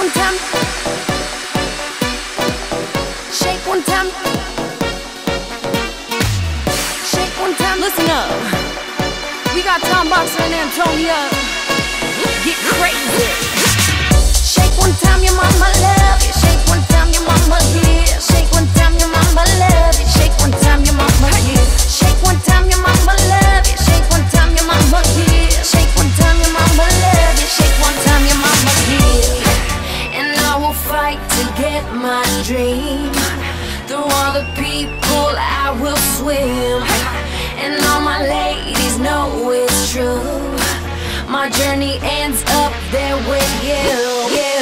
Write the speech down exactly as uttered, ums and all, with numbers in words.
one time. Shake one time. Shake one time. Listen up. We got Tom Boxer and Antonia. Get crazy. Shake one time, your mama love you. Shake one time, your mama here. Shake one time, your mama love you. Shake one time, your mama here. Shake one time, your mama love you. Shake one time, your mama here. Shake one time, your mama love you. Shake one time, your mama here. And I will fight to get my dream. Through all the people I will swim. And all my ladies know it's true. My journey ends up there with you. Yeah.